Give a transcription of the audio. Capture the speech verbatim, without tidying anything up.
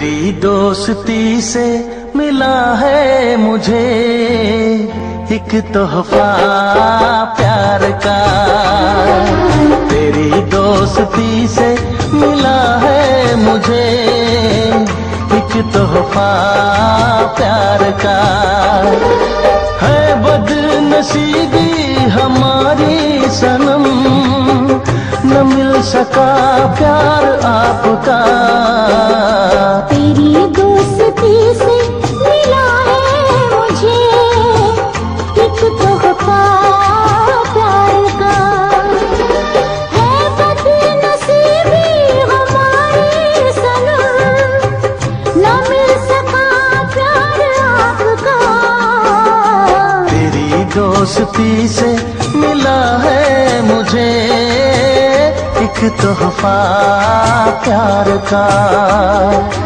तेरी दोस्ती से मिला है मुझे एक तोहफा प्यार का। तेरी दोस्ती से मिला है मुझे एक तोहफा प्यार का। है बदनसीबी हमारी सनम, न मिल सका प्यार आपका। तेरी दोस्ती से मिला है मुझे एक तोहफा प्यार का। है बदनसीबी हमारी सनम, न मिल सका प्यार आपका। तेरी दोस्ती से मिला है मुझे एक तोहफा प्यार का।